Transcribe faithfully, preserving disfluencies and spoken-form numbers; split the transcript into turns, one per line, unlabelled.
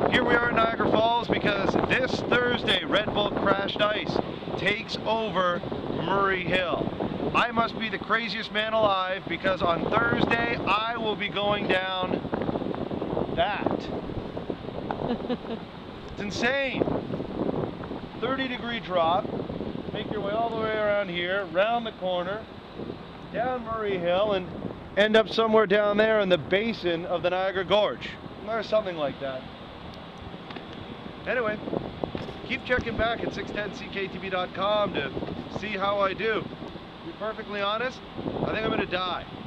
Here we are in Niagara Falls because this Thursday Red Bull Crashed Ice takes over Murray Hill. I must be the craziest man alive because on Thursday I will be going down that. It's insane. thirty degree drop. Make your way all the way around here, round the corner, down Murray Hill, and end up somewhere down there in the basin of the Niagara Gorge, or something like that. Anyway, keep checking back at six ten C K T V dot com to see how I do. To be perfectly honest, I think I'm going to die.